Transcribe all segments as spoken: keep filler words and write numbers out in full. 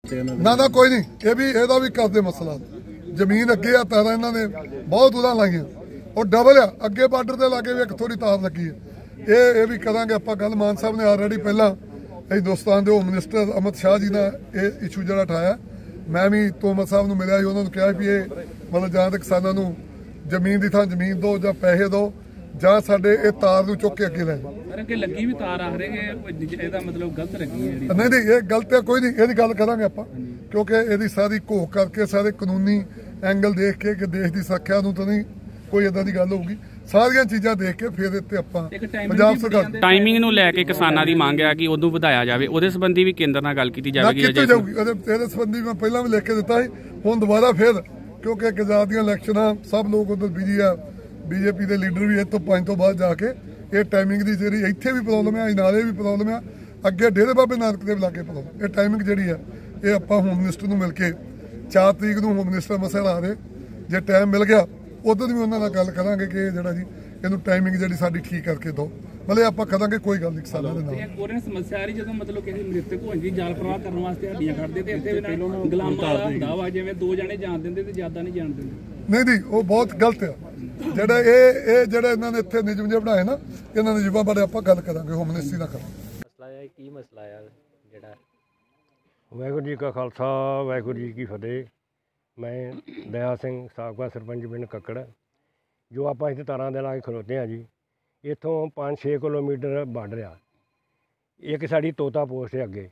ना ना कोई नहीं, ये भी ਇਹਦਾ ਵੀ ਕਰਦੇ ਮਸਲਾ। ਜ਼ਮੀਨ ਅੱਗੇ ਆ ਤਾਰਾਂ ਇਹਨਾਂ ਨੇ ਬਹੁਤ ਉਦਾਂ ਲਾਈਆਂ और डबल आ अगे बार्डर के लागे भी एक थोड़ी तार लगी है। ये ये भी करांगे आप गल। मान साहब ने ऑलरेडी पहला हिंदुस्तान के होम मिनिस्टर अमित शाह जी ने यह इशू जो उठाया। मैं भी तोमर साहब को मिलया, उन्होंने कहा भी ये मतलब जहाँ तक किसानों जमीन की थां जमीन दो या पैसे दो ਜਾਂ ਸਾਡੇ ਇਹ ਤਾਰ ਨੂੰ ਚੁੱਕ ਕੇ ਅੱਗੇ ਲੈ ਜਾਓ। ਪਰ ਅੱਗੇ ਲੱਗੀ ਵੀ ਤਾਰ ਆ ਰਹੇ ਕਿ ਇਹਦਾ ਮਤਲਬ ਗਲਤ ਲੱਗੀ ਹੈ ਜਿਹੜੀ। ਨਹੀਂ ਨਹੀਂ ਇਹ ਗਲਤ ਹੈ ਕੋਈ ਨਹੀਂ, ਇਹਦੀ ਗੱਲ ਕਰਾਂਗੇ ਆਪਾਂ ਕਿਉਂਕਿ ਇਹਦੀ ਸਾਰੀ ਘੋਖ ਕਰਕੇ ਸਾਰੇ ਕਾਨੂੰਨੀ ਐਂਗਲ ਦੇਖ ਕੇ ਕਿ ਦੇਸ਼ ਦੀ ਸੁਰੱਖਿਆ ਨੂੰ ਤਾਂ ਨਹੀਂ ਕੋਈ ਇਦਾਂ ਦੀ ਗੱਲ ਹੋਊਗੀ। ਸਾਰੀਆਂ ਚੀਜ਼ਾਂ ਦੇਖ ਕੇ ਫਿਰ ਇੱਥੇ ਆਪਾਂ ਪੰਜਾਬ ਸਰਕਾਰ ਟਾਈਮਿੰਗ ਨੂੰ ਲੈ ਕੇ ਕਿਸਾਨਾਂ ਦੀ ਮੰਗ ਹੈ ਕਿ ਉਦੋਂ ਵਧਾਇਆ ਜਾਵੇ, ਉਹਦੇ ਸੰਬੰਧੀ ਵੀ ਕੇਂਦਰ ਨਾਲ ਗੱਲ ਕੀਤੀ ਜਾਵੇਗੀ। ਇਹਦੇ ਸੰਬੰਧੀ ਮੈਂ ਪਹਿਲਾਂ ਵੀ ਲਿਖ ਕੇ ਦਿੱਤਾ ਸੀ, ਹੁਣ ਦੁਬਾਰਾ ਫਿਰ ਕਿਉਂਕਿ ਗੁਜਰਾਤ ਦੀਆਂ ਇਲੈਕਸ਼ਨਾਂ ਸਭ ਲੋਕ ਉਧਰ ਬਿਜੀ ਆ। बीजेपी के लीडर भी इतों पांच तो बाद जाके ये टाइमिंग की जी इतने भी प्रॉब्लम है, नाले भी प्रॉब्लम है, अगे डेरे बाबे नानक के लागे प्रॉब्लम। ये टाइमिंग जी है ये आप होम मिनिस्टर को मिल के चार तरीक को होम मिनिस्टर मसला आ रहे जे टाइम मिल गया उधर भी उन्होंने गल करा कि जो जी इनू टाइमिंग जी साड़ी ठीक करके दो, मतलब आप करा कोई गल नहीं किसानों के नाल। समस्या आ रही जो मतलब किसी मृतक हो जी जाल प्रवाह करने वास्ते हड्डियां कटदे ते इत्थे गुलामां वाला हुंदा वा जिवें दो जने जान दिंदे ते ज्यादा नहीं जान दिंदे। नहीं नहीं वो बहुत गलत है ਜਿਹੜਾ ਇਹ ਇਹ ਜਿਹੜੇ ਇਹਨਾਂ ਨੇ ਇੱਥੇ ਨਿਯਮ ਜੇ ਬਣਾਏ ਨਾ ਇਹਨਾਂ ਦੇ ਨਿਯਮਾਂ ਬਾਰੇ ਆਪਾਂ ਗੱਲ ਕਰਾਂਗੇ ਹੋਮ ਮਿਨਿਸਟਰੀ ਨਾਲ ਕਰਾਂਗੇ। ਮਸਲਾ ਹੈ ਕੀ ਮਸਲਾ ਆ ਜਿਹੜਾ। ਵਾਹਿਗੁਰੂ ਜੀ ਕਾ ਖਾਲਸਾ ਵਾਹਿਗੁਰੂ ਜੀ ਕੀ ਫਤਿਹ। ਮੈਂ ਦਇਆ ਸਿੰਘ ਸਾਬਕਾ ਸਰਪੰਚ ਪਿੰਡ ਕੱਕੜ। ਜੋ ਆਪਾਂ ਇੱਥੇ ਤਾਰਾਂ ਦੇ ਲਾਗੇ ਖਲੋਤੇ ਹਾਂ ਜੀ, ਇੱਥੋਂ ਪੰਜ ਛੇ ਕਿਲੋਮੀਟਰ ਬਾਰਡਰ ਆ। ਇੱਕ ਸਾਡੀ ਤੋਤਾ ਪੋਸਟ ਹੈ ਅੱਗੇ।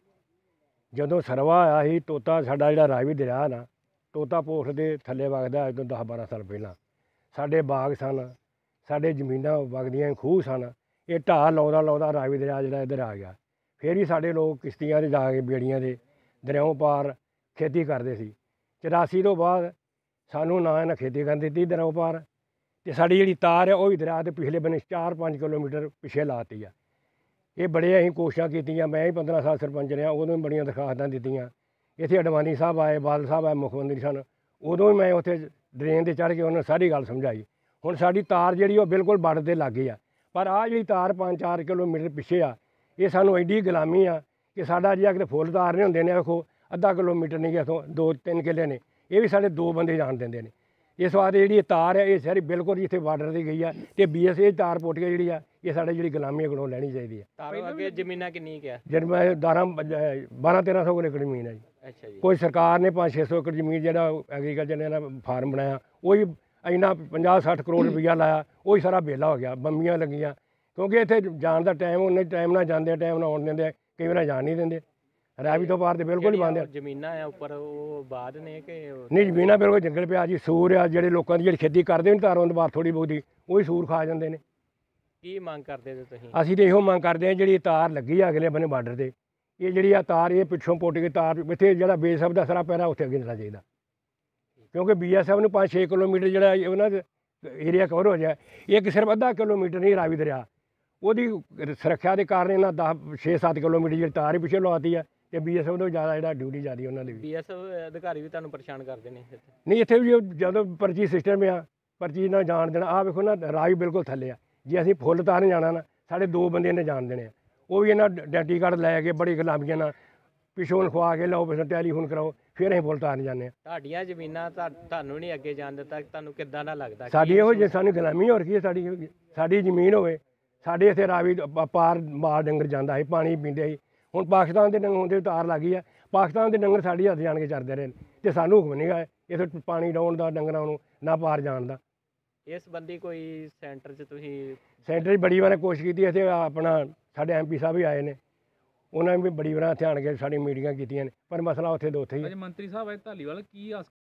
ਜਦੋਂ ਸਰਵਾ ਆਇਆ ਸੀ ਤੋਤਾ ਸਾਡਾ ਜਿਹੜਾ ਰਾਵੀ ਦਰਿਆ ਨਾ ਤੋਤਾ ਪੋਸਟ ਦੇ ਥੱਲੇ ਵਗਦਾ ਅੱਜ ਤੋਂ ਦਸ ਬਾਰਾਂ ਸਾਲ ਪਹਿਲਾਂ। ਸਾਡੇ ਬਾਗ ਸਨ, ਸਾਡੇ ਜ਼ਮੀਨਾਂ ਵਗਦੀਆਂ ਖੂਹ ਸਨ। ਇਹ ਢਾਹ ਲਾਉਂਦਾ ਲਾਉਂਦਾ ਰਾਵੀ ਦਰਿਆ ਜਿਹੜਾ ਇੱਧਰ ਆ ਗਿਆ। ਫਿਰ ਹੀ ਸਾਡੇ ਲੋਕ ਕਿਸ਼ਤੀਆਂ 'ਤੇ ਜਾ ਕੇ ਬੇੜੀਆਂ ਦੇ ਦਰਿਆਓਂ ਪਾਰ ਖੇਤੀ ਕਰਦੇ ਸੀ। ਚੁਰਾਸੀ ਤੋਂ ਬਾਅਦ ਸਾਨੂੰ ਨਾ ਇਹਨਾਂ ਖੇਤੀ ਕਰਨ ਦਿੱਤੀ ਦਰਿਆਓਂ ਪਾਰ, ਅਤੇ ਸਾਡੀ ਜਿਹੜੀ ਤਾਰ ਹੈ ਉਹ ਵੀ ਦਰਿਆ ਦੇ ਪਿਛਲੇ ਬੰਨੇ ਚਾਰ ਪੰਜ ਕਿਲੋਮੀਟਰ ਪਿੱਛੇ ਲਾਤੀ ਆ। ਇਹ ਬੜੇ ਅਸੀਂ ਕੋਸ਼ਿਸ਼ਾਂ ਕੀਤੀਆਂ। ਮੈਂ ਹੀ ਪੰਦਰਾਂ ਸਾਲ ਸਰਪੰਚ ਰਿਹਾ, ਉਦੋਂ ਵੀ ਬੜੀਆਂ ਦਰਖਾਸਤਾਂ ਦਿੱਤੀਆਂ। ਇੱਥੇ ਅਡਵਾਨੀ ਸਾਹਿਬ ਆਏ, ਬਾਦਲ ਸਾਹਿਬ ਆਏ, ਮੁੱਖ ਮੰਤਰੀ ਸਨ, ਉਦੋਂ ਵੀ ਮੈਂ ਉੱਥੇ ਡਰੇਨ 'ਤੇ ਚੜ੍ਹ ਕੇ ਉਹਨਾਂ ਨੂੰ ਸਾਰੀ ਗੱਲ ਸਮਝਾਈ। ਹੁਣ ਸਾਡੀ ਤਾਰ ਜਿਹੜੀ ਉਹ ਬਿਲਕੁਲ ਬਾਰਡਰ ਦੇ ਲਾਗੇ ਆ, ਪਰ ਆਹ ਜਿਹੜੀ ਤਾਰ ਪੰਜ ਚਾਰ ਕਿਲੋਮੀਟਰ ਪਿੱਛੇ ਆ ਇਹ ਸਾਨੂੰ ਐਡੀ ਗੁਲਾਮੀ ਆ ਕਿ ਸਾਡਾ ਜਿਹਾ ਕਿਤੇ ਫੁੱਲ ਤਾਰ ਨਹੀਂ ਹੁੰਦੇ ਨੇ। ਵੇਖੋ ਅੱਧਾ ਕਿਲੋਮੀਟਰ ਨਹੀਂ, ਇੱਥੋਂ ਦੋ ਤਿੰਨ ਕਿੱਲੇ ਨੇ, ਇਹ ਵੀ ਸਾਡੇ ਦੋ ਬੰਦੇ ਜਾਣ ਦਿੰਦੇ ਨੇ। ਇਸ ਵਾਸਤੇ ਜਿਹੜੀ ਤਾਰ ਹੈ ਇਹ ਸਾਰੀ ਬਿਲਕੁਲ ਜਿੱਥੇ ਬਾਰਡਰ 'ਤੇ ਗਈ ਆ ਅਤੇ ਬੀ ਐਸ ਇਹ ਤਾਰ ਪੁੱਟ ਕੇ ਜਿਹੜੀ ਆ ਇਹ ਸਾਡੇ ਜਿਹੜੀ ਗੁਲਾਮੀ ਕੋਲੋਂ ਲੈਣੀ ਚਾਹੀਦੀ ਹੈ। ਤਾਰੋਂ ਅੱਗੇ ਜ਼ਮੀਨਾਂ ਕਿੰਨੀ ਕੁ ਆ? ਜਦ ਮੈਂ ਦਾਰਾਂ ਬਾਰਾਂ ਤੇਰਾਂ ਸੌ ਏਕੜ ਜ਼ਮੀਨ ਹੈ ਜੀ। ਅੱਛਾ ਜੀ। ਕੋਈ ਸਰਕਾਰ ਨੇ ਪੰਜ ਛੇ ਸੌ ਏਕੜ ਜ਼ਮੀਨ ਜਿਹੜਾ ਐਗਰੀਕਲਚਰ ਨੇ ਇਹਦਾ ਫਾਰਮ ਬਣਾਇਆ ਉਹ ਹੀ ਇੰਨਾ ਪੰਜਾਹ ਸੱਠ ਕਰੋੜ ਰੁਪਈਆ ਲਾਇਆ, ਉਹ ਹੀ ਸਾਰਾ ਵਿਹਲਾ ਹੋ ਗਿਆ। ਬੰਬੀਆਂ ਲੱਗੀਆਂ ਕਿਉਂਕਿ ਇੱਥੇ ਜਾਣ ਦਾ ਟਾਈਮ ਉਹਨੇ ਟਾਈਮ ਨਾਲ ਜਾਂਦੇ ਟਾਈਮ ਨਾਲ ਆਉਣ ਦਿੰਦੇ, ਕਈ ਵਾਰ ਜਾਣ ਨਹੀਂ ਦਿੰਦੇ। ਰਾਵੀ ਤੋਂ ਪਾਰ ਤੇ ਬਿਲਕੁਲ ਹੀ ਬੰਦ ਆ। ਜ਼ਮੀਨਾਂ ਆ ਉੱਪਰ ਉਹ ਬਾਅਦ ਨੇ ਕਿ ਨਹੀਂ ਜ਼ਮੀਨਾਂ ਬਿਲਕੁਲ ਜੰਗਲ ਪਿਆ ਜੀ। ਸੂਰ ਆ ਜਿਹੜੇ ਲੋਕਾਂ ਦੀ ਜਿਹੜੀ ਖੇਤੀ ਕਰਦੇ ਨੇ ਤਾਰਾਂ ਤੋਂ ਬਾਹਰ ਥੋੜ੍ਹੀ ਬਹੁਤੀ ਉਹ ਹੀ ਸੂਰ ਖਾ ਜਾਂਦੇ ਨੇ। ਕੀ ਮੰਗ ਕਰਦੇ ਤੁਸੀਂ? ਅਸੀਂ ਤਾਂ ਇਹੋ ਮੰਗ ਕਰਦੇ ਹਾਂ ਜਿਹੜੀ ਤਾਰ ਲੱਗੀ ਆ ਅਗਲੇ ਬੰਨੇ ਬਾਰਡਰ 'ਤੇ, ਇਹ ਜਿਹੜੀ ਆ ਤਾਰ ਇਹ ਪਿੱਛੋਂ ਪੁੱਟ ਕੇ ਤਾਰ ਇੱਥੇ ਜਿਹੜਾ ਬੀ ਐਸ ਐਫ ਦਾ ਸਾਰਾ ਪੈਰਾ ਉੱਥੇ ਅੱਗੇ ਜਾਣਾ ਚਾਹੀਦਾ। ਕਿਉਂਕਿ ਬੀ ਐਸ ਐਫ ਨੂੰ ਪੰਜ ਛੇ ਕਿਲੋਮੀਟਰ ਜਿਹੜਾ ਉਹਨਾਂ ਦਾ ਏਰੀਆ ਕਵਰ ਹੋ ਜਾਏ। ਇੱਕ ਸਿਰਫ ਅੱਧਾ ਕਿਲੋਮੀਟਰ ਨਹੀਂ ਰਾਵੀ ਦਰਿਆ, ਉਹਦੀ ਸੁਰੱਖਿਆ ਦੇ ਕਾਰਨ ਇਹਨਾਂ ਦਸ ਛੇ ਸੱਤ ਕਿਲੋਮੀਟਰ ਜਿਹੜੀ ਤਾਰ ਹੀ ਪਿੱਛੇ ਲਵਾਤੀ ਆ ਅਤੇ ਬੀ ਐਸ ਐਫ ਤੋਂ ਜ਼ਿਆਦਾ ਜਿਹੜਾ ਡਿਊਟੀ ਜ਼ਿਆਦਾ ਉਹਨਾਂ ਦੀ ਵੀ। ਬੀ ਐਸ ਐਫ ਅਧਿਕਾਰੀ ਵੀ ਤੁਹਾਨੂੰ ਪਰੇਸ਼ਾਨ ਕਰਦੇ ਨੇ? ਨਹੀਂ ਇੱਥੇ ਵੀ ਜਦੋਂ ਪਰਚੀ ਸਿਸਟਮ ਆ, ਪਰਚੀ ਨਾਲ ਜਾਣ ਦੇਣਾ। ਆਹ ਵੇਖੋ ਨਾ ਰਾਵੀ ਬਿਲਕੁਲ ਥੱਲੇ ਆ। ਜੇ ਅਸੀਂ ਫੁੱਲ ਤਾਰਨ ਜਾਣਾ ਨਾ ਸਾਡੇ ਦੋ ਬੰਦੇ ਨੇ ਜਾਣ ਦੇਣੇ ਆ, ਉਹ ਵੀ ਇਹਨਾਂ ਆਈਡੈਂਟੀ ਕਾਰਡ ਲੈ ਕੇ ਬੜੀ ਗੁਲਾਮੀਆਂ ਨਾਲ ਪਿੱਛੋਂ ਲਿਖਵਾ ਕੇ ਲਓ, ਪਿੱਛੋਂ ਟੈਲੀਫੋਨ ਕਰਾਓ, ਫਿਰ ਅਸੀਂ ਫੁੱਲ ਤਾਰਨ ਜਾਂਦੇ ਹਾਂ। ਤੁਹਾਡੀਆਂ ਜ਼ਮੀਨਾਂ ਤੁਹਾਨੂੰ ਨਹੀਂ ਅੱਗੇ ਜਾਣ ਦਿੱਤਾ, ਤੁਹਾਨੂੰ ਕਿੱਦਾਂ ਦਾ ਲੱਗਦਾ? ਸਾਡੀ ਇਹੋ ਜਿਹੀ ਸਾਨੂੰ ਗੁਲਾਮੀ ਹੋ ਰਹੀ ਹੈ। ਸਾਡੀ ਸਾਡੀ ਜ਼ਮੀਨ ਹੋਵੇ, ਸਾਡੇ ਇੱਥੇ ਰਾਵੀ ਪਾਰ ਮਾਲ ਡੰਗਰ ਜਾਂਦਾ ਸੀ, ਪਾਣੀ ਪੀਂਦੇ ਸੀ। ਹੁਣ ਪਾਕਿਸਤਾਨ ਦੇ ਡੰਗਰ ਹੁੰਦੇ ਤਾਰ ਲੱਗੀ ਆ, ਪਾਕਿਸਤਾਨ ਦੇ ਡੰਗਰ ਸਾਡੀ ਹੱਥ ਜਾਣ ਕੇ ਚਰਦੇ ਰਹੇ ਅਤੇ ਸਾਨੂੰ ਹੁਕਮ ਨਹੀਂ ਗਾ ਇੱਥੇ ਪਾਣੀ ਡਾਉਣ ਦਾ, ਡੰਗਰਾਂ ਨੂੰ ਨਾ ਪਾਰ ਜਾਣ ਦਾ। ਇਸ ਸੰਬੰਧੀ ਕੋਈ ਸੈਂਟਰ 'ਚ ਤੁਸੀਂ? ਸੈਂਟਰ 'ਚ ਬੜੀ ਵਾਰ ਕੋਸ਼ਿਸ਼ ਕੀਤੀ। ਇੱਥੇ ਆਪਣਾ ਸਾਡੇ ਐਮ ਪੀ ਸਾਹਿਬ ਵੀ ਆਏ ਨੇ, ਉਹਨਾਂ ਨੇ ਵੀ ਬੜੀ ਵਾਰ ਇੱਥੇ ਆਣ ਕੇ ਸਾਡੀ ਮੀਟਿੰਗਾਂ ਕੀਤੀਆਂ ਨੇ, ਪਰ ਮਸਲਾ ਉੱਥੇ ਦੋ ਉੱਥੇ ਹੀ। ਮੰਤਰੀ ਸਾਹਿਬ ਆਏ ਧਾਲੀਵਾਲ, ਕੀ